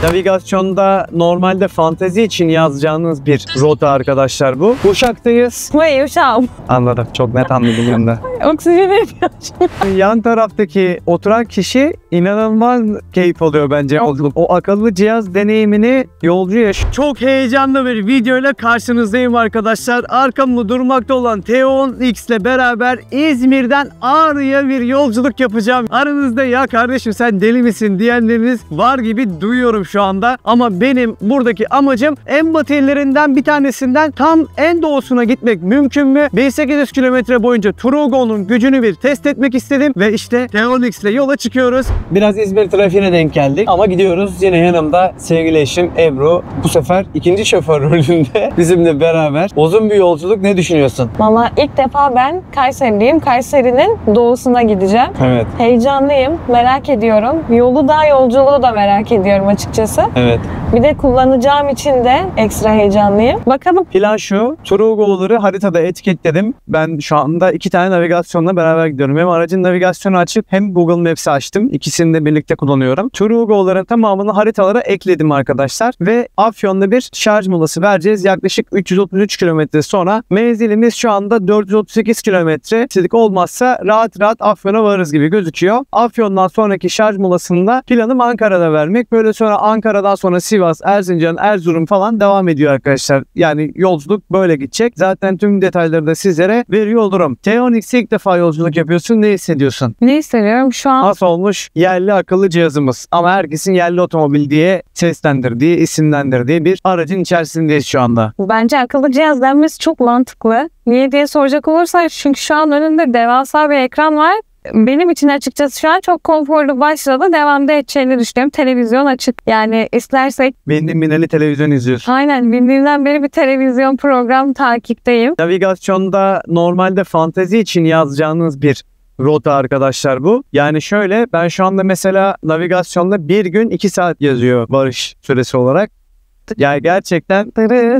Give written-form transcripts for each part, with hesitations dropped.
Navigasyonda normalde fantezi için yazacağınız bir rota arkadaşlar bu. Uşak'tayız. Vay uşağım. Anladım. Çok net anladım hem de. Oksijeni yapıyor. Yan taraftaki oturan kişi inanılmaz keyif alıyor bence yolculuk. O akıllı cihaz deneyimini yolcu yaşıyor. Çok heyecanlı bir videoyla karşınızdayım arkadaşlar. Arkamda durmakta olan T10X ile beraber İzmir'den Ağrı'ya bir yolculuk yapacağım. Aranızda ya kardeşim sen deli misin diyenleriniz var gibi duyuyorum şu anda. Ama benim buradaki amacım en batı illerinden bir tanesinden tam en doğusuna gitmek mümkün mü? 1800 kilometre boyunca Trugo'nun gücünü bir test etmek istedim ve işte T10X ile yola çıkıyoruz. Biraz İzmir trafiğine denk geldik ama gidiyoruz. Yine yanımda sevgili eşim Ebru. Bu sefer ikinci şoför rolünde bizimle beraber. Uzun bir yolculuk, ne düşünüyorsun? Valla ilk defa ben Kayseriliyim. Kayseri'nin doğusuna gideceğim. Evet. Heyecanlıyım. Merak ediyorum. Yolu da yolculuğu da merak ediyorum açıkçası. Evet. Bir de kullanacağım için de ekstra heyecanlıyım. Bakalım. Plan şu. Trugo'ları haritada etiketledim. Ben şu anda 2 tane navigasyonla beraber gidiyorum. Hem aracın navigasyonu açık hem Google Maps'i açtım. İkisini de birlikte kullanıyorum. Trugo'ların tamamını haritalara ekledim arkadaşlar. Ve Afyon'da bir şarj molası vereceğiz. Yaklaşık 333 kilometre sonra. Menzilimiz şu anda 438 kilometre. İstedik olmazsa rahat rahat Afyon'a varırız gibi gözüküyor. Afyon'dan sonraki şarj molasında planım Ankara'da vermek. Böyle sonra Ankara'dan sonra Sivas, Erzincan, Erzurum falan devam ediyor arkadaşlar. Yani yolculuk böyle gidecek. Zaten tüm detayları da sizlere veriyor olurum. T10X'e ilk defa yolculuk yapıyorsun. Ne hissediyorsun? Ne hissediyorum? Şu an Nasıl olmuş? Yerli akıllı cihazımız. Ama herkesin yerli otomobil diye seslendirdiği, isimlendirdiği bir aracın içerisindeyiz şu anda. bence akıllı cihaz denmesi çok mantıklı. Niye diye soracak olursa çünkü şu an önünde devasa bir ekran var. Benim için açıkçası şu an çok konforlu başladı. Devamda edeceğini düşünüyorum. Televizyon açık. Yani istersek Benim binali televizyon izliyorsun. aynen bildiğimden beri bir televizyon program takipteyim. Navigasyonda normalde fantezi için yazacağınız bir rota arkadaşlar bu. Yani şöyle, ben şu anda mesela navigasyonda 1 gün 2 saat yazıyor varış süresi olarak. Yani gerçekten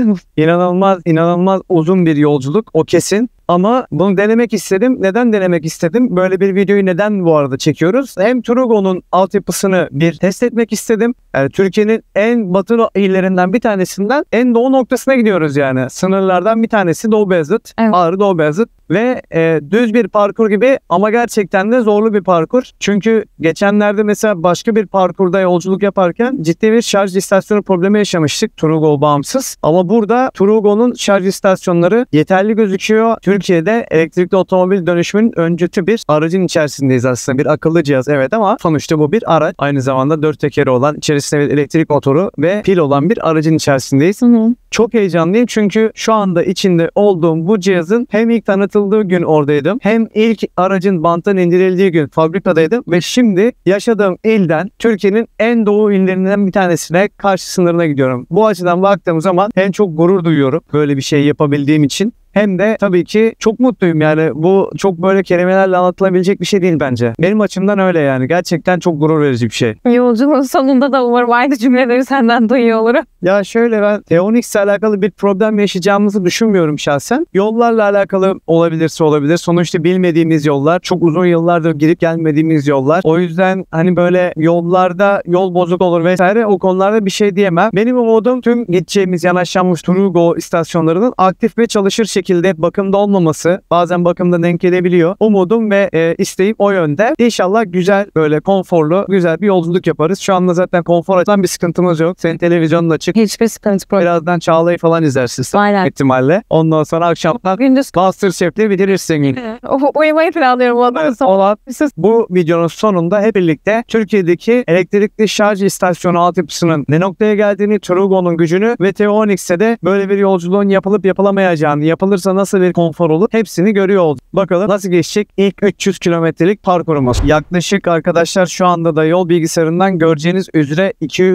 inanılmaz uzun bir yolculuk, o kesin. Ama bunu denemek istedim. Neden denemek istedim? Böyle bir videoyu neden bu arada çekiyoruz? Hem Trugo'nun altyapısını bir test etmek istedim. Yani Türkiye'nin en batı illerinden bir tanesinden en doğu noktasına gidiyoruz yani. Sınırlardan bir tanesi Doğu Beyazıt. Evet. Ağrı Doğu Beyazıt. Ve düz bir parkur gibi ama gerçekten de zorlu bir parkur. Çünkü geçenlerde mesela başka bir parkurda yolculuk yaparken ciddi bir şarj istasyonu problemi yaşamıştık. Trugo bağımsız. Ama burada Trugo'nun şarj istasyonları yeterli gözüküyor. Türkiye'de elektrikli otomobil dönüşümünün öncütü bir aracın içerisindeyiz aslında. Bir akıllı cihaz evet ama sonuçta bu bir araç. Aynı zamanda 4 tekeri olan, içerisinde bir elektrik motoru ve pil olan bir aracın içerisindeyiz. Çok heyecanlıyım çünkü şu anda içinde olduğum bu cihazın hem ilk tanıtıldığı gün oradaydım, hem ilk aracın banttan indirildiği gün fabrikadaydım ve şimdi yaşadığım ilden Türkiye'nin en doğu illerinden bir tanesine, karşı sınırına gidiyorum. Bu açıdan baktığım zaman hem çok gurur duyuyorum böyle bir şey yapabildiğim için, hem de tabii ki çok mutluyum yani. Bu çok böyle kelimelerle anlatılabilecek bir şey değil bence. Benim açımdan öyle yani. Gerçekten çok gurur verici bir şey. Yolculuğun sonunda da umarım aynı cümleleri senden duyuyor olurum. Ya şöyle, ben T10X ile alakalı bir problem yaşayacağımızı düşünmüyorum şahsen. Yollarla alakalı olabilirse olabilir. Sonuçta bilmediğimiz yollar. Çok uzun yıllardır girip gelmediğimiz yollar. O yüzden hani böyle yollarda yol bozuk olur vesaire, o konularda bir şey diyemem. Benim umudum tüm gideceğimiz yanaşlanmış Trugo istasyonlarının aktif ve çalışır şekilde bakımda olmaması. Bazen bakımda denk gelebiliyor. Umudum ve isteğim o yönde. İnşallah güzel, böyle konforlu, güzel bir yolculuk yaparız. Şu anda zaten konfor açısından bir sıkıntımız yok. Senin televizyonun açık. Hiçbir sıkıntı problem. Birazdan Çağla'yı falan izlersin Aynen. ihtimalle. Ondan sonra akşamdan Gündüz MasterChef'le bitirirsin. uyumayı planlıyorum ondan sonra. Olan bu videonun sonunda hep birlikte Türkiye'deki elektrikli şarj istasyonu altyapısının ne noktaya geldiğini, Trugo'nun gücünü ve T10X'e de böyle bir yolculuğun yapılıp yapılamayacağını, yapılırsa nasıl bir konfor olur, hepsini görüyor olduk. Bakalım nasıl geçecek ilk 300 kilometrelik parkurumuz. Yaklaşık arkadaşlar şu anda da yol bilgisayarından göreceğiniz üzere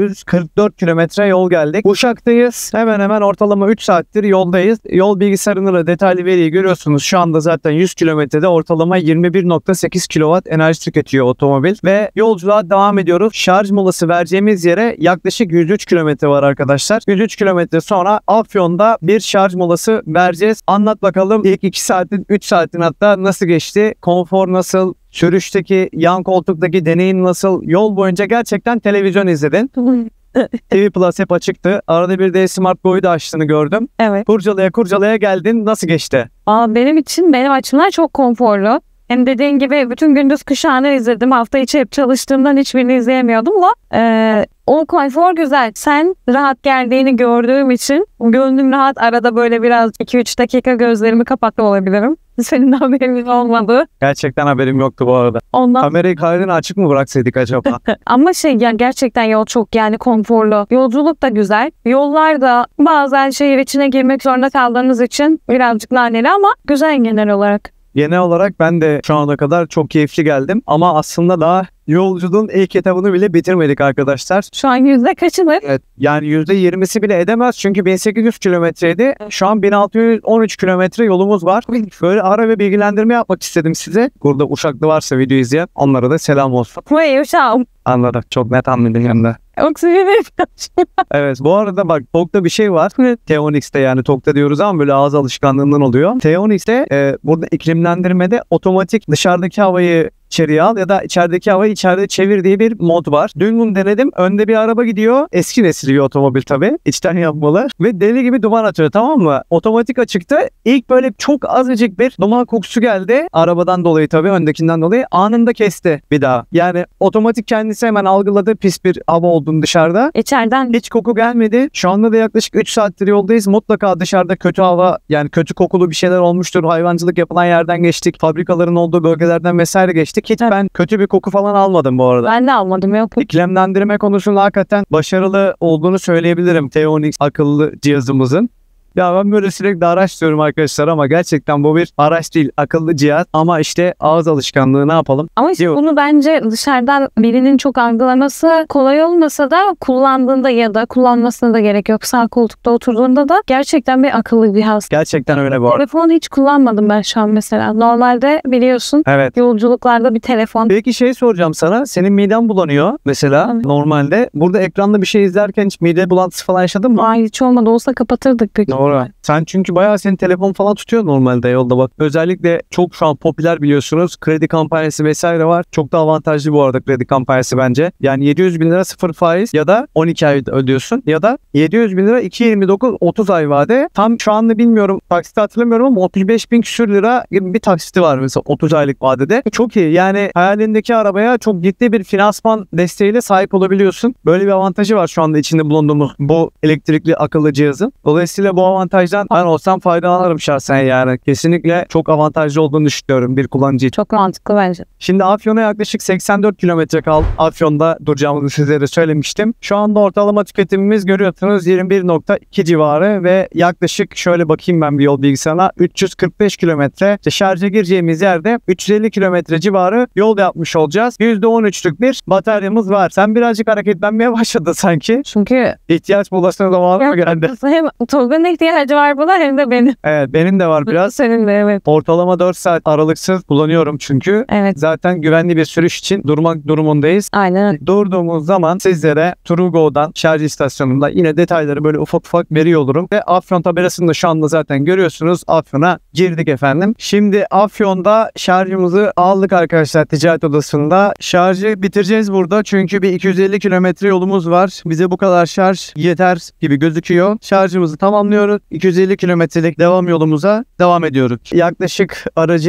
244 kilometre yol geldik. Uşak'tayız. Hemen hemen ortalama 3 saattir yoldayız. Yol bilgisayarında da detaylı veriyi görüyorsunuz. Şu anda zaten 100 kilometrede ortalama 21.8 kW enerji tüketiyor otomobil. Ve yolculuğa devam ediyoruz. Şarj molası vereceğimiz yere yaklaşık 103 kilometre var arkadaşlar. 103 kilometre sonra Afyon'da bir şarj molası vereceğiz. Anlat bakalım ilk 2 saatin, 3 saatin hatta nasıl geçti? Konfor nasıl? Sürüşteki, yan koltuktaki deneyim nasıl? Yol boyunca gerçekten televizyon izledin. TV Plus hep açıktı. Arada bir de Smart Boy'u da açtığını gördüm. Evet. Kurcalaya geldin. Nasıl geçti? Benim açımdan çok konforlu. Hem dediğin gibi bütün gündüz kuşağını izledim. Hafta içi hep çalıştığımdan hiçbirini izleyemiyordum ama o konfor güzel. Sen rahat geldiğini gördüğüm için gönlüm rahat. Arada böyle biraz 2-3 dakika gözlerimi kapatma olabilirim. Senin de haberin olmadı. Gerçekten haberim yoktu bu arada. Kamerayı kaydını açık mı bıraksaydık acaba? Ama yani gerçekten yol çok konforlu. Yolculuk da güzel. Yollarda bazen şehir içine girmek zorunda kaldığınız için birazcık laneli ama güzel genel olarak. Genel olarak ben de şu ana kadar çok keyifli geldim. Ama aslında daha yolculuğun ilk etabını bile bitirmedik arkadaşlar. Şu an yüzde kaçını? Evet, yani %20'si bile edemez. Çünkü 1800 kilometreydi. Şu an 1613 kilometre yolumuz var. Böyle ara ve bilgilendirme yapmak istedim size. Burada Uşaklı varsa video izleyen onlara da selam olsun. Vay Uşağım. Anladım. Çok net anladım hem de. Evet, bu arada bak TOG'da bir şey var. Teonix'te, yani TOG'da diyoruz ama böyle ağız alışkanlığından oluyor. Teonix'te burada iklimlendirmede otomatik dışarıdaki havayı içeriye al ya da içerideki havayı içeride çevir diye bir mod var. Dün bunu denedim. Önde bir araba gidiyor. Eski nesil bir otomobil tabii. İçten yapmalı. Ve deli gibi duman atıyor, tamam mı? Otomatik açıkta ilk böyle çok azıcık bir duman kokusu geldi. Arabadan dolayı tabii, öndekinden dolayı. Anında kesti bir daha. Yani otomatik kendisi hemen algıladı pis bir hava olduğunu dışarıda. İçeriden hiç koku gelmedi. Şu anda da yaklaşık 3 saattir yoldayız. Mutlaka dışarıda kötü hava, yani kötü kokulu bir şeyler olmuştur. Hayvancılık yapılan yerden geçtik. Fabrikaların olduğu bölgelerden vesaire geçtik. Hiç ben kötü bir koku falan almadım bu arada. Ben de almadım, yok. İklimlendirme konusunda hakikaten başarılı olduğunu söyleyebilirim Teonix akıllı cihazımızın. Ya ben böyle sürekli araç diyorum arkadaşlar ama gerçekten bu bir araç değil, akıllı cihaz. Ama işte ağız alışkanlığı, ne yapalım? Ama işte bunu bence dışarıdan birinin çok algılaması kolay olmasa da kullandığında ya da kullanmasına da gerek yok. Sağ koltukta oturduğunda da gerçekten bir akıllı cihaz. Gerçekten öyle bu arada. Telefonu hiç kullanmadım ben şu an mesela. Normalde biliyorsun yolculuklarda bir telefon. Peki şey soracağım sana. Senin miden bulanıyor mesela normalde. Burada ekranda bir şey izlerken hiç mide bulantısı falan yaşadın mı? Ay, hiç olmadı, olsa kapatırdık peki. Doğru. Sen çünkü bayağı senin telefon falan tutuyor normalde yolda bak. Özellikle çok şu an popüler biliyorsunuz. Kredi kampanyası vesaire var. Çok da avantajlı bu arada kredi kampanyası bence. Yani 700 bin lira 0 faiz ya da 12 ay ödüyorsun. Ya da 700 bin lira 2,29 30 ay vade. Tam şu anda bilmiyorum, taksiti hatırlamıyorum ama 35 bin küsür lira gibi bir taksiti var mesela 30 aylık vadede. Çok iyi. Yani hayalindeki arabaya çok ciddi bir finansman desteğiyle sahip olabiliyorsun. Böyle bir avantajı var şu anda içinde bulunduğumuz bu elektrikli akıllı cihazın. Dolayısıyla bu avantajdan ben olsam faydalanırım şahsen yani. Kesinlikle çok avantajlı olduğunu düşünüyorum bir kullanıcı için. Çok mantıklı bence. Şimdi Afyon'a yaklaşık 84 kilometre kaldı. Afyon'da duracağımızı sizlere söylemiştim. Şu anda ortalama tüketimimiz görüyorsunuz 21,2 civarı ve yaklaşık şöyle bakayım ben bir yol bilgisayarına 345 kilometre. İşte şarja gireceğimiz yerde 350 kilometre civarı yol yapmış olacağız. %13'lük bir bataryamız var. Sen birazcık hareketlenmeye başladın sanki. Çünkü ihtiyaç molasına zamanı mı geldi? Hem Tolga'nın ihtiyacı var buna hem de benim. Evet, benim de var biraz. Senin de, evet. Ortalama 4 saat aralıksız kullanıyorum çünkü. Evet. Zaten güvenli bir sürüş için durmak durumundayız. Aynen. Durduğumuz zaman sizlere Trugo'dan şarj istasyonunda yine detayları böyle ufak ufak veriyor olurum. Ve Afyon tabelasını da şu anda zaten görüyorsunuz. Afyon'a girdik efendim. Şimdi Afyon'da şarjımızı aldık arkadaşlar ticaret odasında. Şarjı bitireceğiz burada çünkü bir 250 kilometre yolumuz var. Bize bu kadar şarj yeter gibi gözüküyor. Şarjımızı tamamlıyoruz. 250 kilometrelik devam yolumuza devam ediyoruz. Yaklaşık aracı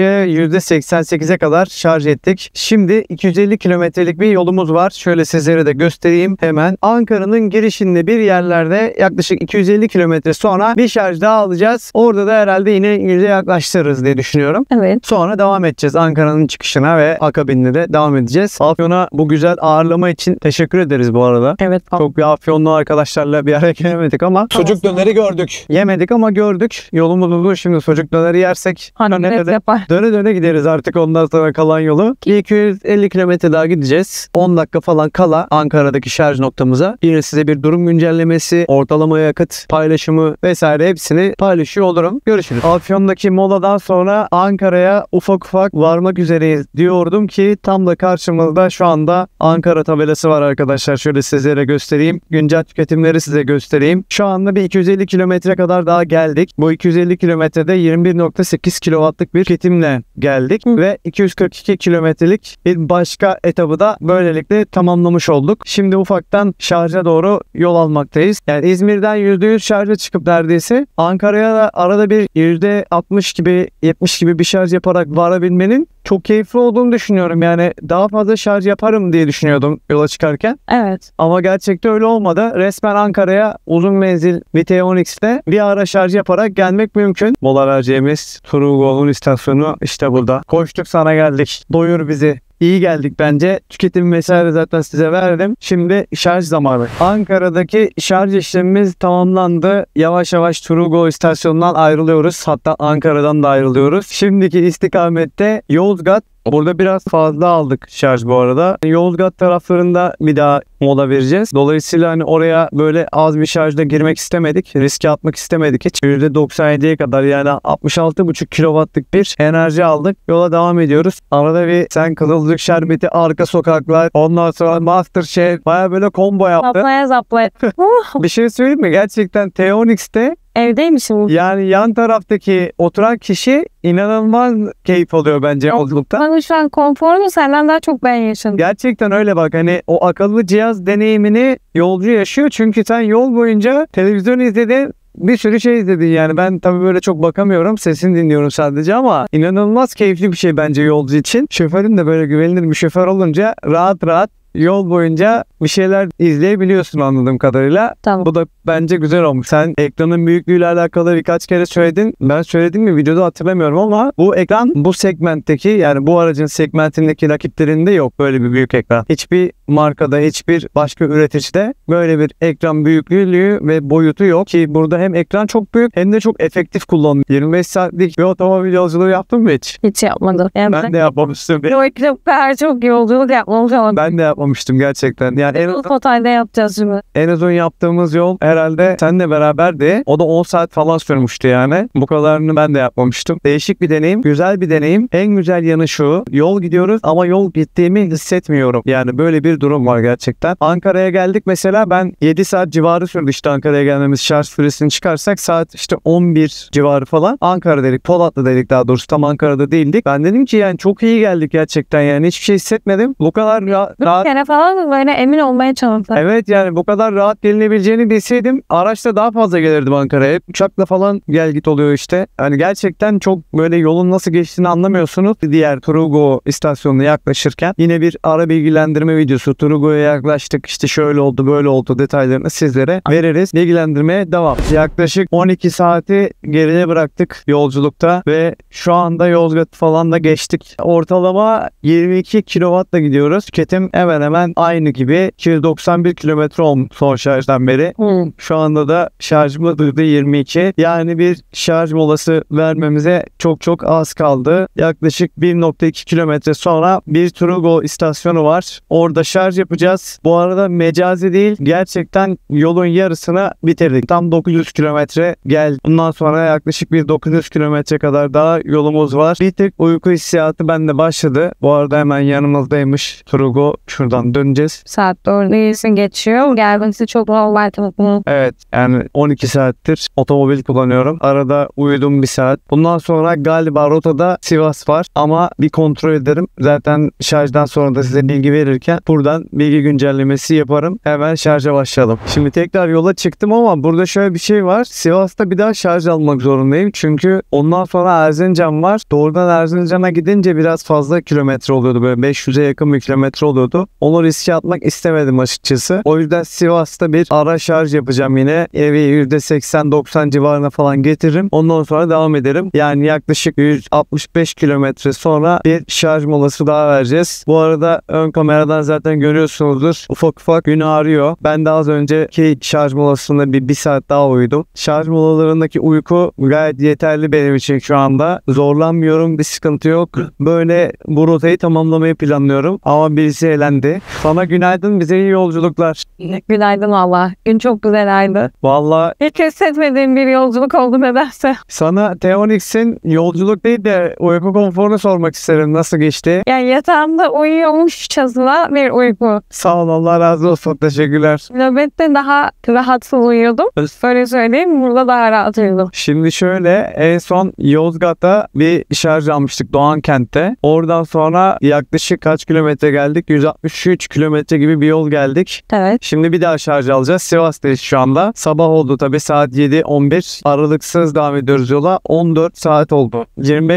%88'e kadar şarj ettik. Şimdi 250 kilometrelik bir yolumuz var. Şöyle sizlere de göstereyim hemen. Ankara'nın girişinde bir yerlerde yaklaşık 250 kilometre sonra bir şarj daha alacağız. Orada da herhalde yine yüze yaklaştırırız diye düşünüyorum. Evet. Sonra devam edeceğiz Ankara'nın çıkışına ve akabinde de devam edeceğiz. Afyon'a bu güzel ağırlama için teşekkür ederiz bu arada. Evet. Çok bir Afyonlu arkadaşlarla bir araya gelemedik ama sucuk döneri gördük. Yemedik ama gördük. Yolumuz uzun, şimdi sucuk döneri yersek döne döne gideriz artık ondan sonra kalan yolu. 250 kilometre daha gideceğiz. 10 dakika falan kala Ankara'daki şarj noktamıza yine size bir durum güncellemesi, ortalama yakıt paylaşımı vesaire hepsini paylaşıyor olurum. Görüşürüz. Afyon'daki moladan sonra Ankara'ya ufak ufak varmak üzereyiz diyordum ki tam da karşımızda şu anda Ankara tabelası var arkadaşlar. Şöyle sizlere göstereyim. Güncel tüketimleri size göstereyim. Şu anda bir 250 kilometre kilometre kadar daha geldik. Bu 250 kilometrede 21.8 kW'lık bir tüketimle geldik ve 242 kilometrelik bir başka etabı da böylelikle tamamlamış olduk. Şimdi ufaktan şarja doğru yol almaktayız. Yani İzmir'den %100 şarja çıkıp neredeyse Ankara'ya da arada bir %60 gibi 70 gibi bir şarj yaparak varabilmenin çok keyifli olduğunu düşünüyorum. Yani daha fazla şarj yaparım diye düşünüyordum yola çıkarken. Evet. Ama gerçekten öyle olmadı. Resmen Ankara'ya uzun menzil VT10X'te bir ara şarj yaparak gelmek mümkün. Mola vereceğimiz Trugo'nun istasyonu işte burada. Koştuk sana geldik. Doyur bizi. İyi geldik bence. Tüketim vesaire zaten size verdim. Şimdi şarj zamanı. Ankara'daki şarj işlemimiz tamamlandı. Yavaş yavaş Trugo istasyonundan ayrılıyoruz. Hatta Ankara'dan da ayrılıyoruz. Şimdiki istikamette Yozgat. Burada biraz fazla aldık şarj bu arada. Yozgat taraflarında bir daha mola vereceğiz. Dolayısıyla hani oraya böyle az bir şarjda girmek istemedik. Riske atmak istemedik hiç. %97'ye kadar yani 66,5 kW'lık bir enerji aldık. Yola devam ediyoruz. Arada bir Sen Kızılcık Şerbeti, Arka Sokaklar, ondan sonra MasterChef baya böyle combo yaptı. Zaplaya zaplaya. Bir şey söyleyeyim mi? Gerçekten T10X'te Evdeymişim. yani yan taraftaki oturan kişi inanılmaz keyif alıyor bence yolculukta. Bana şu an konforlu, senden daha çok ben yaşadım. Gerçekten öyle bak, hani o akıllı cihaz deneyimini yolcu yaşıyor. Çünkü sen yol boyunca televizyon izledin, bir sürü şey izledin yani. Ben tabii böyle çok bakamıyorum, sesini dinliyorum sadece ama inanılmaz keyifli bir şey bence yolcu için. Şoförün de böyle güvenilir bir şoför olunca rahat rahat yol boyunca bir şeyler izleyebiliyorsun anladığım kadarıyla. Tamam. Bu da bence güzel olmuş. Sen ekranın büyüklüğüyle alakalı birkaç kere söyledin. Ben söyledim mi videoda hatırlamıyorum ama bu ekran bu segmentteki, yani bu aracın segmentindeki rakiplerinde yok böyle bir büyük ekran. Hiçbir markada, hiçbir başka üreticide böyle bir ekran büyüklüğü ve boyutu yok ki burada hem ekran çok büyük hem de çok efektif kullanılıyor. 25 saatlik bir otomobil yolculuğu yaptın mı hiç? Hiç yapmadım. Yani Ben de yapmamıştım. o ekran kadar çok yolculuk yapmamış ama. Ben de yapmamıştım gerçekten. Yani Totalde yapacağız şimdi. en uzun yaptığımız yol herhalde seninle beraberdi. O da 10 saat falan sürmüştü yani. Bu kadarını ben de yapmamıştım. Değişik bir deneyim. Güzel bir deneyim. En güzel yanı şu. Yol gidiyoruz ama yol gittiğimi hissetmiyorum. Yani böyle bir durum var gerçekten. Ankara'ya geldik mesela, ben 7 saat civarı sürdü işte Ankara'ya gelmemiz. Şarj süresini çıkarsak saat işte 11 civarı falan. Ankara dedik. Polatlı dedik daha doğrusu. Tam Ankara'da değildik. Ben dedim ki yani çok iyi geldik gerçekten yani. Hiçbir şey hissetmedim. Bu kadar rahat. Bir kere falan böyle emin olmaya çalıştım. Evet yani bu kadar rahat gelinebileceğini bilseydim araçla daha fazla gelirdim Ankara'ya. Uçakla falan gel git oluyor işte. Hani gerçekten çok böyle yolun nasıl geçtiğini anlamıyorsunuz. Diğer Trugo istasyonuna yaklaşırken yine bir ara bilgilendirme videosu. Trugo'ya yaklaştık, işte şöyle oldu böyle oldu detaylarını sizlere veririz. Bilgilendirmeye devam. Yaklaşık 12 saati geride bıraktık yolculukta ve şu anda Yozgat falan da geçtik. Ortalama 22 kW'la gidiyoruz. Tüketim hemen hemen aynı gibi. 291 kilometre olmuş son şarjdan beri. Şu anda da şarjımız durdu 22. Yani bir şarj molası vermemize çok az kaldı. Yaklaşık 1.2 kilometre sonra bir Trugo istasyonu var. Orada şarj yapacağız. Bu arada mecazi değil, gerçekten yolun yarısını bitirdik. Tam 900 kilometre geldi. Bundan sonra yaklaşık bir 900 kilometre kadar daha yolumuz var. Bir tık uyku hissiyatı bende başladı. Bu arada hemen yanımızdaymış Trugo. Şuradan döneceğiz. Saat 4'ü geçiyor. Gelmesi çok normal tabii. Evet yani 12 saattir otomobil kullanıyorum. Arada uyudum bir saat. Bundan sonra galiba rotada Sivas var ama bir kontrol ederim. Zaten şarjdan sonra da size bilgi verirken buradan bilgi güncellemesi yaparım. Hemen şarja başlayalım. Şimdi tekrar yola çıktım ama burada şöyle bir şey var. Sivas'ta bir daha şarj almak zorundayım. Çünkü ondan sonra Erzincan var. Doğrudan Erzincan'a gidince biraz fazla kilometre oluyordu. Böyle 500'e yakın bir kilometre oluyordu. Onu riske atmak istemedim açıkçası. O yüzden Sivas'ta bir ara şarj yapacağım yine. Evi %80-90 civarına falan getiririm. Ondan sonra devam ederim. Yani yaklaşık 165 kilometre sonra bir şarj molası daha vereceğiz. Bu arada ön kameradan zaten görüyorsunuzdur. Ufak ufak gün ağrıyor. Ben de az önceki şarj molasında bir saat daha uyudum. Şarj molalarındaki uyku gayet yeterli benim için şu anda. Zorlanmıyorum. Bir sıkıntı yok. Böyle bu rotayı tamamlamayı planlıyorum. Ama birisi elendi. Sana günaydın. Bize iyi yolculuklar. Günaydın valla. Gün çok güzeldi. Valla hiç hissetmediğim bir yolculuk oldu nedense. sana T10X'in yolculuk değil de uyku konforunu sormak isterim. Nasıl geçti? Yani yatağımda uyuyormuşçasına bir uyku. Sağ ol, Allah razı olsun. Teşekkürler. Nöbette daha rahatsız uyuyordum. Böyle söyleyeyim, burada daha rahat uyudum. Şimdi şöyle, en son Yozgat'ta bir şarj almıştık Doğankent'te. Oradan sonra yaklaşık kaç kilometre geldik? 163 kilometre gibi bir yol geldik. Evet. Şimdi bir daha şarj alacağız. Sivas'tayız şu anda. Sabah oldu tabii, saat 7:11. Aralıksız devam ediyoruz yola. 14 saat oldu.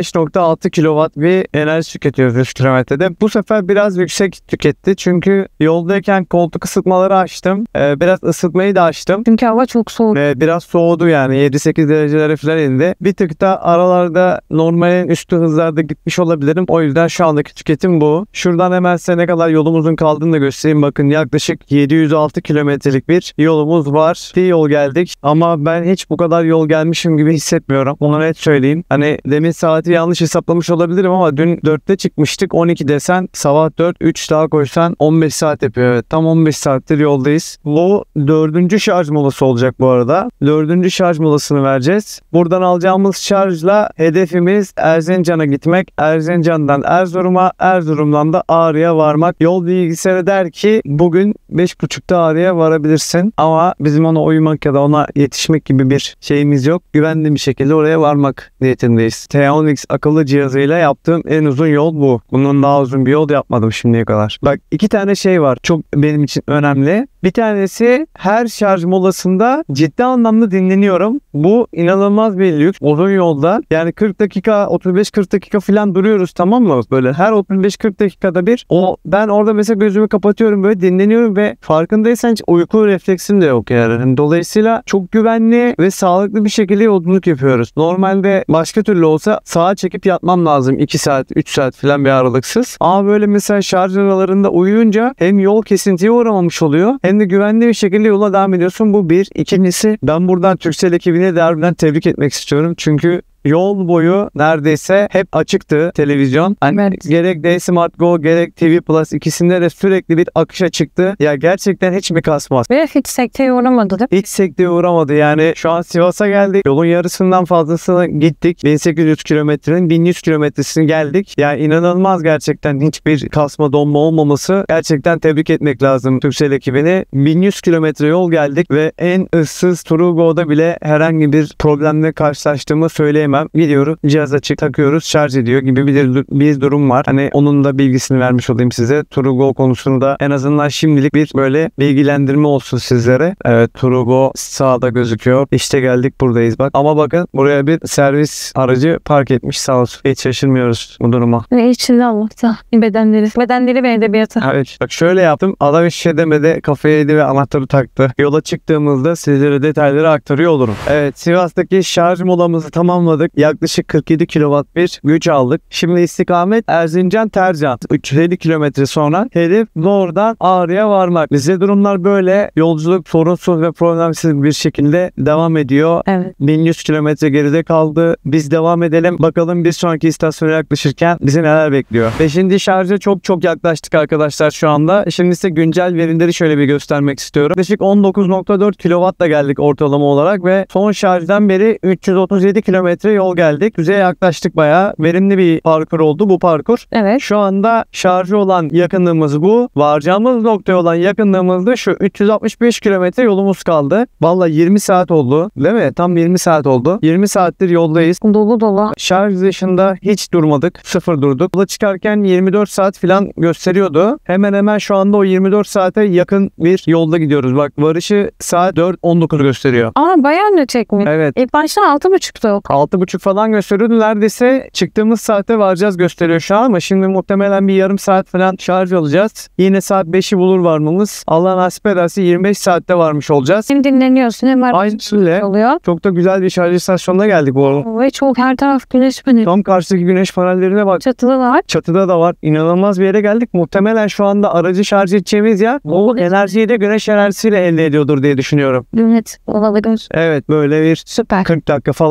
25.6 kilowatt bir enerji tüketiyoruz 100 kilometrede. Bu sefer biraz yüksek tüketti. Çünkü yoldayken koltuk ısıtmaları açtım. Biraz ısıtmayı da açtım. Çünkü hava çok soğuk. Biraz soğudu yani. 7-8 derecelere falan indi. Bir tık da aralarda normalin üstü hızlarda gitmiş olabilirim. O yüzden şu andaki tüketim bu. Şuradan hemen size ne kadar yolumuzun kaldığını da göstereyim. Bakın yaklaşık 706 kilometrelik bir yolumuz var. Bir yol geldik ama ben hiç bu kadar yol gelmişim gibi hissetmiyorum. Onu net söyleyeyim. Hani demin saati yanlış hesaplamış olabilirim ama dün 4'te çıkmıştık. 12 desen sabah 4, 3 daha koysan 15 saat yapıyor. Evet, tam 15 saattir yoldayız. Bu 4. şarj molası olacak bu arada. 4. şarj molasını vereceğiz. Buradan alacağımız şarjla hedefimiz Erzincan'a gitmek. Erzincan'dan Erzurum'a, Erzurum'dan da Ağrı'ya varmak. Yol bilgisayarı der ki bugün 5.30'da Ağrı'ya varabilirsin. Ama bizim ona uymak ya da ona yetişmek gibi bir şeyimiz yok. Güvenli bir şekilde oraya varmak niyetindeyiz. T10X akıllı cihazıyla yaptığım en uzun yol bu. Bunun daha uzun bir yol yapmadım şimdiye kadar. Bak, 2 tane şey var. Çok benim için önemli. Bir tanesi, her şarj molasında ciddi anlamda dinleniyorum. Bu inanılmaz bir lüks. Uzun yolda yani 40 dakika, 35-40 dakika falan duruyoruz, tamam mı? Böyle her 35-40 dakikada bir ben orada mesela gözümü kapatıyorum, böyle dinleniyorum ve farkındaysan hiç uyku refleksim de yok yani. Dolayısıyla çok güvenli ve sağlıklı bir şekilde yolculuk yapıyoruz. Normalde başka türlü olsa sağa çekip yatmam lazım. 2 saat, 3 saat falan bir aralıksız. Ama böyle mesela şarj aralarında uyuyunca hem yol kesintiye uğramamış oluyor hem de güvenli bir şekilde yola devam ediyorsun. Bu bir. İkincisi, ben buradan Turkcell ekibine de harbiden tebrik etmek istiyorum. Çünkü yol boyu neredeyse hep açıktı televizyon. Hani Evet. gerek D-Smart Go gerek TV Plus, ikisinde de sürekli bir akışa çıktı. Ya gerçekten hiç mi kasmaz? Ve hiç sekteye uğramadı değil mi? Hiç sekteye uğramadı yani. Şu an Sivas'a geldik. Yolun yarısından fazlasını gittik. 1800 kilometrenin 1100 kilometresini geldik. Yani inanılmaz gerçekten, hiçbir kasma donma olmaması. Gerçekten tebrik etmek lazım Turkcell ekibini. 1100 kilometre yol geldik ve en ıssız Turugo'da bile herhangi bir problemle karşılaştığımı söyleyemem. Gidiyoruz, cihaz açık, takıyoruz, şarj ediyor gibi bir durum var. Hani onun da bilgisini vermiş olayım size. Turugo konusunda en azından şimdilik bir böyle bilgilendirme olsun sizlere. Evet, Turugo sağda gözüküyor. İşte geldik, buradayız bak. Ama bakın, buraya bir servis aracı park etmiş, sağ olsun. Hiç şaşırmıyoruz bu duruma. Ve içinde Allah'ta bedenleri ve edebiyatı. Evet, bak şöyle yaptım. Adam hiç şey demedi, kafaya yedi ve anahtarı taktı. Yola çıktığımızda sizlere detayları aktarıyor olurum. Evet, Sivas'taki şarj molamızı tamamladık. Yaklaşık 47 kW bir güç aldık. Şimdi istikamet Erzincan Tercan. 350 kilometre sonra hedef doğrudan Ağrı'ya varmak. Bize durumlar böyle. Yolculuk sorunsuz ve problemsiz bir şekilde devam ediyor. Evet. 1100 kilometre geride kaldı. Biz devam edelim. Bakalım bir sonraki istasyona yaklaşırken bizi neler bekliyor. 5. şarja çok yaklaştık arkadaşlar şu anda. Şimdi size güncel verileri şöyle bir göstermek istiyorum. Yaklaşık 19.4 kW'la geldik ortalama olarak ve son şarjdan beri 337 kilometre yol geldik. Düzeye yaklaştık bayağı. Verimli bir parkur oldu bu parkur. Evet. Şu anda şarjı olan yakınlığımız bu. Varacağımız noktaya olan yakınlığımızda şu 365 kilometre yolumuz kaldı. Vallahi 20 saat oldu. Değil mi? Tam 20 saat oldu. 20 saattir yoldayız. Dolu. Şarj dışında hiç durmadık. Sıfır durduk. Yola çıkarken 24 saat falan gösteriyordu. Hemen şu anda o 24 saate yakın bir yolda gidiyoruz. Bak, varışı saat 4:19 gösteriyor. Aa, bayağı ne çekmiş. Evet. İlk başta 6.30'da yok. 6.30 falan gösteriyordu. Neredeyse çıktığımız saate varacağız gösteriyor şu an ama şimdi muhtemelen bir yarım saat falan şarj alacağız. Yine saat 5'i bulur varmamız. Allah nasip ederse 25 saatte varmış olacağız. Hem dinleniyorsun hem Aynen öyle. oluyor. Çok da güzel bir şarj istasyonuna geldik bu arada. Ve çok her taraf güneş paneli. Tam karşıdaki güneş panellerine bak. Çatıda da var. Çatıda da var. İnanılmaz bir yere geldik. Muhtemelen şu anda aracı şarj edeceğimiz yer o enerjiyi de güneş enerjisiyle elde ediyordur diye düşünüyorum. Evet, olabilir. Evet, böyle bir Süper. 40 dakika falan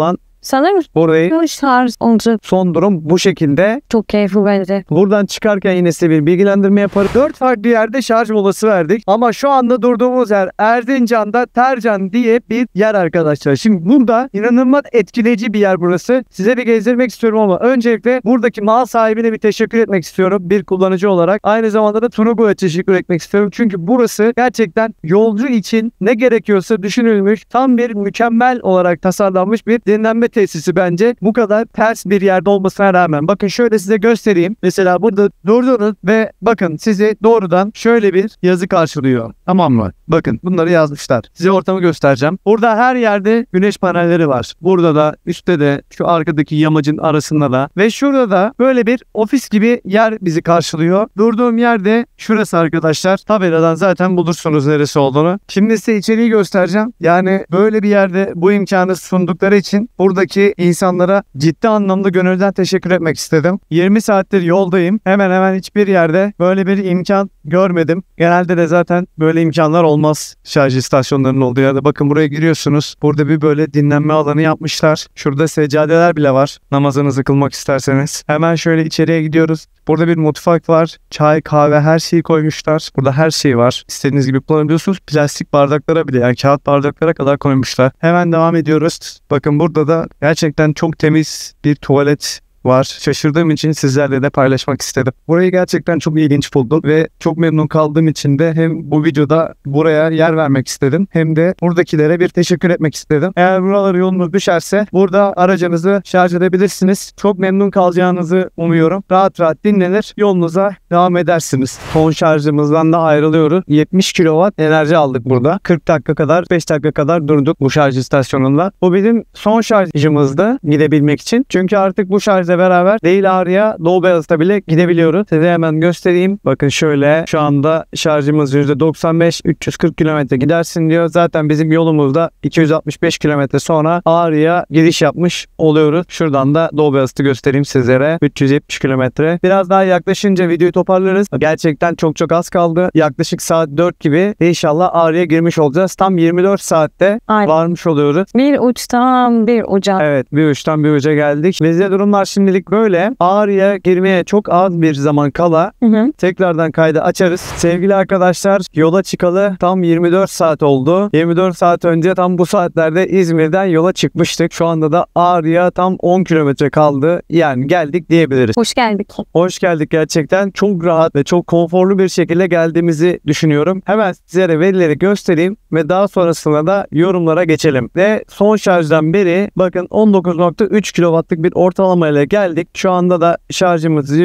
Sanırım Burayı şarj olacak. son durum bu şekilde. Çok keyifli bence. Buradan çıkarken yine size bir bilgilendirme yaparım. 4 farklı yerde şarj molası verdik. Ama şu anda durduğumuz yer Erzincan'da Tercan diye bir yer arkadaşlar. Şimdi burada inanılmaz etkileyici bir yer burası. Size bir gezdirmek istiyorum ama öncelikle buradaki mal sahibine bir teşekkür etmek istiyorum. Bir kullanıcı olarak. Aynı zamanda da Tunugo'ya teşekkür etmek istiyorum. Çünkü burası gerçekten yolcu için ne gerekiyorsa düşünülmüş, tam bir mükemmel olarak tasarlanmış bir dinlenme tesisi bence. Bu kadar ters bir yerde olmasına rağmen. Bakın şöyle size göstereyim. Mesela burada durdunuz ve bakın sizi doğrudan şöyle bir yazı karşılıyor. Tamam mı? Bakın bunları yazmışlar. Size ortamı göstereceğim. Burada her yerde güneş panelleri var. Burada da, üstte de, şu arkadaki yamacın arasında da ve şurada da böyle bir ofis gibi yer bizi karşılıyor. Durduğum yerde şurası arkadaşlar. Tabeladan zaten bulursunuz neresi olduğunu. Şimdi size içeriği göstereceğim. Yani böyle bir yerde bu imkanı sundukları için buradaki insanlara ciddi anlamda gönülden teşekkür etmek istedim. 20 saattir yoldayım. Hemen hemen hiçbir yerde böyle bir imkan görmedim. Genelde de zaten böyle imkanlar olmaz şarj istasyonlarının olduğu yerde. Bakın buraya giriyorsunuz. Burada bir böyle dinlenme alanı yapmışlar. Şurada seccadeler bile var. Namazınızı kılmak isterseniz. Hemen şöyle içeriye gidiyoruz. Burada bir mutfak var. Çay, kahve her şeyi koymuşlar. Burada her şey var. İstediğiniz gibi kullanabiliyorsunuz. Plastik bardaklara bile, yani kağıt bardaklara kadar koymuşlar. Hemen devam ediyoruz. Bakın burada da gerçekten çok temiz bir tuvalet var. Şaşırdığım için sizlerle de paylaşmak istedim. Burayı gerçekten çok ilginç buldum ve çok memnun kaldığım için de hem bu videoda buraya yer vermek istedim hem de buradakilere bir teşekkür etmek istedim. Eğer buralara yolunuz düşerse burada aracınızı şarj edebilirsiniz. Çok memnun kalacağınızı umuyorum. Rahat rahat dinlenir, yolunuza devam edersiniz. Son şarjımızdan da ayrılıyoruz. 70 kW enerji aldık burada. 40 dakika kadar, 5 dakika kadar durduk bu şarj istasyonunda. Bu bizim son şarjımızdı gidebilmek için. Çünkü artık bu şarjla beraber değil Ağrı'ya, Doğu Beyazıt'a bile gidebiliyoruz. Size hemen göstereyim. Bakın şöyle şu anda şarjımız %95, 340 km gidersin diyor. Zaten bizim yolumuzda 265 km sonra Ağrı'ya giriş yapmış oluyoruz. Şuradan da Doğu Beyazıt'ı göstereyim sizlere. 370 km. Biraz daha yaklaşınca videoyu toparlarız. Gerçekten çok az kaldı. Yaklaşık saat 4 gibi inşallah Ağrı'ya girmiş olacağız. Tam 24 saatte varmış oluyoruz. Bir uçtan bir uca. Evet, bir uçtan bir uca geldik. Bizde durumlar şimdilik böyle. Ağrı'ya girmeye çok az bir zaman kala tekrardan kaydı açarız. Sevgili arkadaşlar, yola çıkalı tam 24 saat oldu. 24 saat önce tam bu saatlerde İzmir'den yola çıkmıştık. Şu anda da Ağrı'ya tam 10 kilometre kaldı. Yani geldik diyebiliriz. Hoş geldik. Hoş geldik gerçekten. Çok rahat ve çok konforlu bir şekilde geldiğimizi düşünüyorum. Hemen sizlere verileri göstereyim ve daha sonrasında da yorumlara geçelim. Ve son şarjdan beri bakın 19.3 kW'lık bir ortalamayla geldik. Şu anda da şarjımız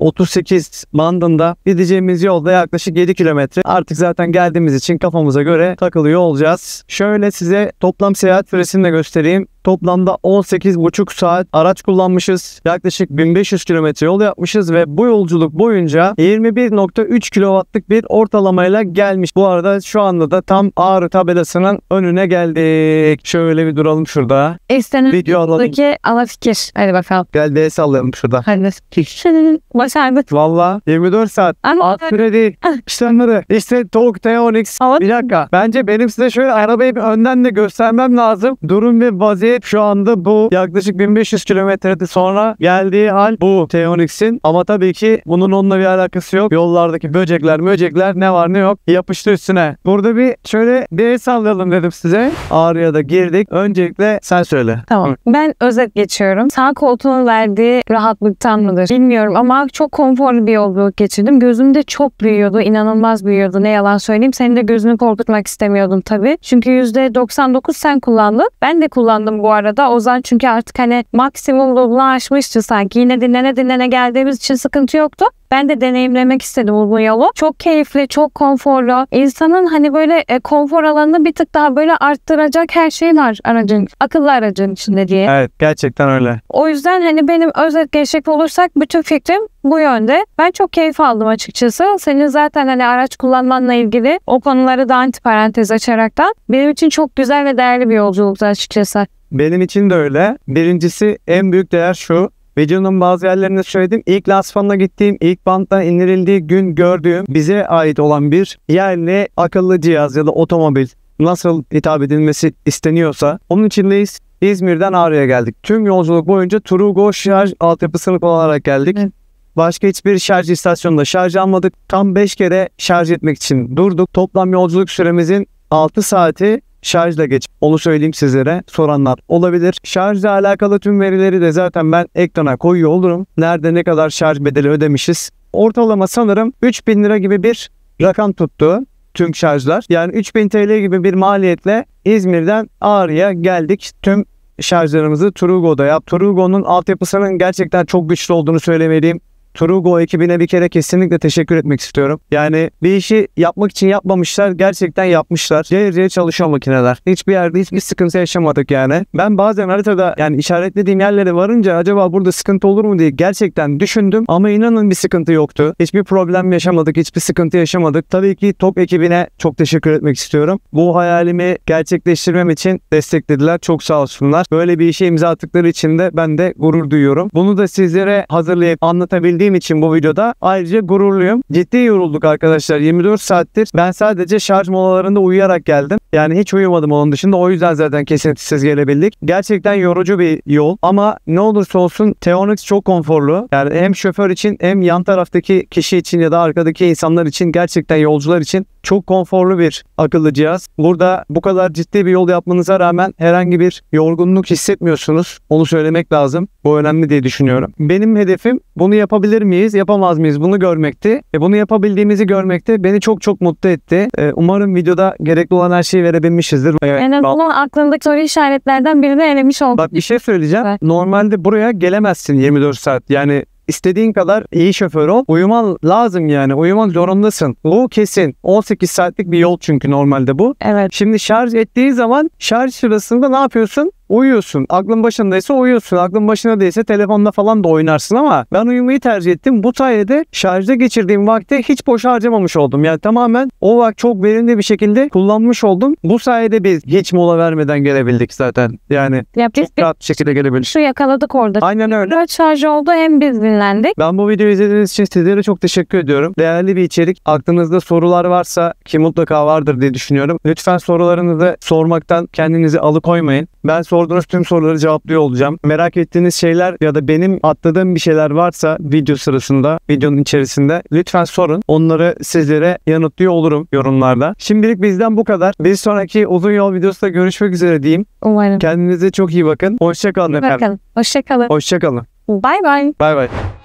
%38 bandında. Gideceğimiz yolda yaklaşık 7 kilometre. Artık zaten geldiğimiz için kafamıza göre takılıyor olacağız. Şöyle size toplam seyahat süresini de göstereyim. Toplamda 18,5 saat araç kullanmışız. Yaklaşık 1500 kilometre yol yapmışız ve bu yolculuk boyunca 21.3 kW'lık bir ortalamayla gelmiş. Bu arada şu anda da tam Ağrı tabelasının önüne geldik. Şöyle bir duralım şurada. Video alalım. Ana fikir. Hadi bakalım. Gel de sallayalım şurada. Hadi. Başardık. Valla 24 saat. Az süre değil. İşlemleri. İşte TOG TEONIX. Bir dakika. Bence benim size şöyle arabayı bir önden de göstermem lazım. Durum ve vaziyet şu anda bu. Yaklaşık 1500 kilometrede sonra geldiği hal bu TEONIX'in. Ama tabii ki bunun onunla bir alakası yok. Yollardaki böcekler ne var ne yok yapıştı üstüne. Burada bir şöyle bir el sallayalım dedim size. Ağrı'ya da girdik. Öncelikle sen söyle. Tamam. Ben özet geçiyorum. Sağ koltuğun verdiği rahatlıktan mıdır bilmiyorum ama çok konforlu bir yolculuk geçirdim. Gözümde çok büyüyordu. İnanılmaz büyüyordu. Ne yalan söyleyeyim. Senin de gözünü korkutmak istemiyordum tabii. Çünkü %99 sen kullandın. Ben de kullandım bu arada. Ozan çünkü artık hani maksimum dozunu aşmıştı sanki. Yine dinlene geldiğimiz için sıkıntı yoktu. Ben de deneyimlemek istedim uzun yolu. Çok keyifli, çok konforlu. İnsanın hani böyle konfor alanını bir tık daha böyle arttıracak her şey var aracın, akıllı aracın içinde diye. Evet, gerçekten öyle. O yüzden hani benim özet geçecek olursak bütün fikrim bu yönde. Ben çok keyif aldım açıkçası. Senin zaten hani araç kullanmanla ilgili o konuları da antiparantez açaraktan benim için çok güzel ve değerli bir yolculuktu açıkçası. Benim için de öyle. Birincisi en büyük değer şu. Videonun bazı yerlerinde söyledim. İlk Lasfan'a gittiğim, ilk banttan indirildiği gün gördüğüm bize ait olan bir yerli akıllı cihaz ya da otomobil nasıl hitap edilmesi isteniyorsa onun içindeyiz. İzmir'den Ağrı'ya geldik. Tüm yolculuk boyunca Trugo şarj altyapısını kullanarak geldik. Evet. Başka hiçbir şarj istasyonunda şarj almadık. Tam 5 kere şarj etmek için durduk. Toplam yolculuk süremizin 6 saati şarjla geç. Onu söyleyeyim sizlere, soranlar olabilir. Şarjla alakalı tüm verileri de zaten ben ekrana koyuyor olurum. Nerede ne kadar şarj bedeli ödemişiz. Ortalama sanırım 3000 lira gibi bir rakam tuttu tüm şarjlar. Yani 3000 TL gibi bir maliyetle İzmir'den Ağrı'ya geldik. Tüm şarjlarımızı Trugo'da yap. Trugo'nun altyapısının gerçekten çok güçlü olduğunu söylemeliyim. Trugo ekibine bir kere kesinlikle teşekkür etmek istiyorum. Yani bir işi yapmak için yapmamışlar, gerçekten yapmışlar. Cayır cayır çalışıyor makineler. Hiçbir yerde hiçbir sıkıntı yaşamadık yani. Ben bazen haritada yani işaretlediğim yerlere varınca acaba burada sıkıntı olur mu diye gerçekten düşündüm. Ama inanın bir sıkıntı yoktu. Hiçbir problem yaşamadık, hiçbir sıkıntı yaşamadık. Tabii ki TOG ekibine çok teşekkür etmek istiyorum. Bu hayalimi gerçekleştirmem için desteklediler. Çok sağ olsunlar. Böyle bir işe imza attıkları için de ben de gurur duyuyorum. Bunu da sizlere hazırlayıp anlatabildiğim için bu videoda ayrıca gururluyum. Ciddi yorulduk arkadaşlar. 24 saattir ben sadece şarj molalarında uyuyarak geldim. Yani hiç uyumadım onun dışında. O yüzden zaten kesintisiz gelebildik. Gerçekten yorucu bir yol ama ne olursa olsun Teonix çok konforlu. Yani hem şoför için hem yan taraftaki kişi için ya da arkadaki insanlar için, gerçekten yolcular için çok konforlu bir akıllı cihaz. Burada bu kadar ciddi bir yol yapmanıza rağmen herhangi bir yorgunluk hissetmiyorsunuz. Onu söylemek lazım. Bu önemli diye düşünüyorum. Benim hedefim bunu yapabilir miyiz, yapamaz mıyız bunu görmekti. Bunu yapabildiğimizi görmekte beni çok çok mutlu etti. Umarım videoda gerekli olan her şeyi verebilmişizdir. En azından aklındaki soru işaretlerden birini elemiş olduk. Bak bir şey söyleyeceğim. Evet. Normalde buraya gelemezsin 24 saat. Yani İstediğin kadar iyi şoför ol. Uyuman lazım yani. Uyumak zorundasın. Bu kesin. 18 saatlik bir yol çünkü normalde bu. Evet. Şimdi şarj ettiği zaman şarj sırasında ne yapıyorsun? Uyuyorsun. Aklın başındaysa uyuyorsun. Aklın başında değilse telefonda falan da oynarsın ama ben uyumayı tercih ettim. Bu sayede şarjda geçirdiğim vakti hiç boş harcamamış oldum. Yani tamamen o vakti çok verimli bir şekilde kullanmış oldum. Bu sayede biz hiç mola vermeden gelebildik zaten. Yani çok rahat bir şekilde gelebildik. Şu yakaladık orada. Aynen öyle. Dört şarj oldu, hem biz dinlendik. Ben bu videoyu izlediğiniz için sizlere çok teşekkür ediyorum. Değerli bir içerik. Aklınızda sorular varsa, ki mutlaka vardır diye düşünüyorum. Lütfen sorularınızı sormaktan kendinizi alıkoymayın. Ben sorduğunuz tüm soruları cevaplıyor olacağım. Merak ettiğiniz şeyler ya da benim atladığım bir şeyler varsa video sırasında, videonun içerisinde lütfen sorun. Onları sizlere yanıtlıyor olurum yorumlarda. Şimdilik bizden bu kadar. Bir sonraki uzun yol videosunda görüşmek üzere diyeyim. Umarım. Kendinize çok iyi bakın. Hoşça kalın efendim. Hoşça kalın. Hoşça kalın. Bye bye. Bay bay.